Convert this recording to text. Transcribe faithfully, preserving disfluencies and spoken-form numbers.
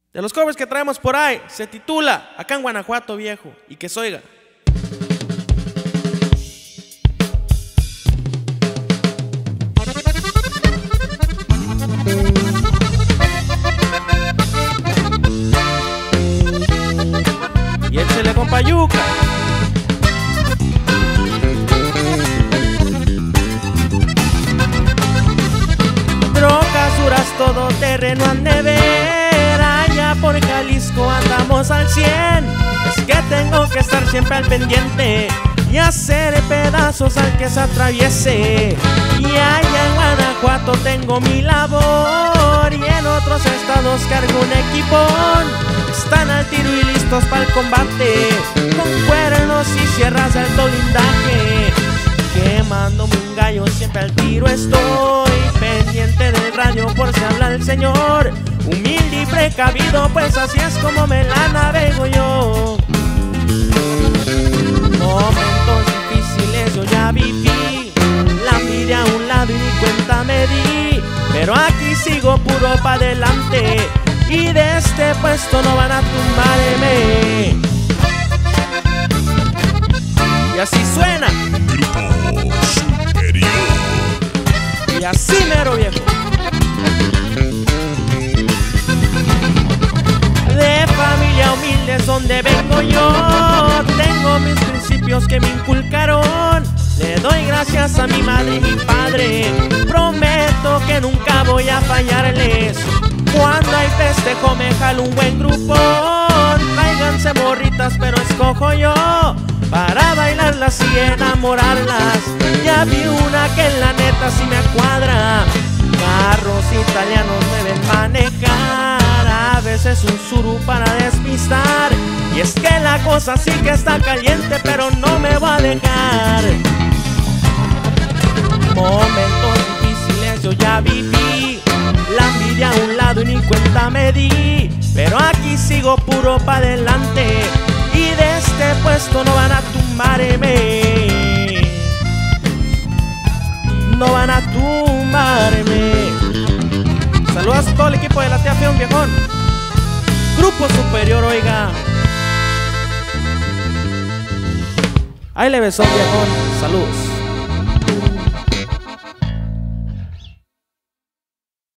De los covers que traemos por ahí, se titula Acá en Guanajuato, viejo, y que se oiga. Y échele, compa Yuca. Trocas duras, todo terreno han de ver. Allá por Jalisco andamos al cien. Es que tengo que estar siempre al pendiente y hacer pedazos al que se atraviese. Y allá en Guanajuato tengo mi labor, y en otros estados cargo un equipón. Están al tiro y listos para el combate, con cuernos y sierras de alto blindaje. Quemándome un gallo, siempre al tiro estoy, pendiente del radio por si habla el señor. Humilde y precavido, pues así es como me la navego yo. Momentos difíciles yo ya viví, la miré a un lado y ni cuenta me di. Pero aquí sigo puro pa' adelante, y de este puesto no van a tumbarme. Y así suena Grupo Superior. Y así mero, viejo. De familia humilde es donde vengo yo. Tengo mis principios que me inculcaron. Le doy gracias a mi madre y mi padre. Prometo que nunca voy a fallarles. Cuando hay festejo me jalo un buen grupo. Tráiganse morritas, pero escojo yo para bailarlas y enamorarlas. Ya vi una que en la neta sí me cuadra. Carros italianos me ven manejar, a veces un suru para despistar. Y es que la cosa sí que está caliente, pero no me va a dejar. Momentos difíciles yo ya viví, la miré a un lado y ni cuenta me di. Pero aquí sigo puro pa' adelante, y de este puesto no van a tumbarme. No van a tumbarme. Saludos a todo el equipo de la tía Feón, viejón. Grupo Superior, oiga. Ahí le besó, viejón. Saludos.